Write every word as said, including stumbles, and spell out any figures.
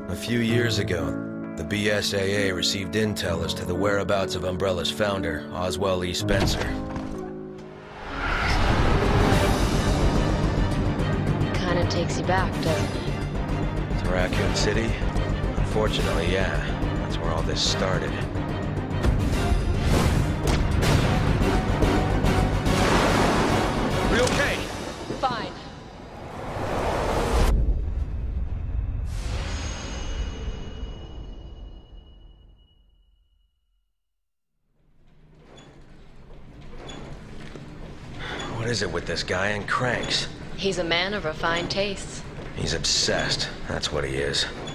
A few years ago, the B S A A received intel as to the whereabouts of Umbrella's founder, Oswell E. Spencer. Kinda takes you back, doesn't it? To Raccoon City? Unfortunately, yeah. That's where all this started. Are you okay? Fine. What is it with this guy and cranks? He's a man of refined tastes. He's obsessed. That's what he is.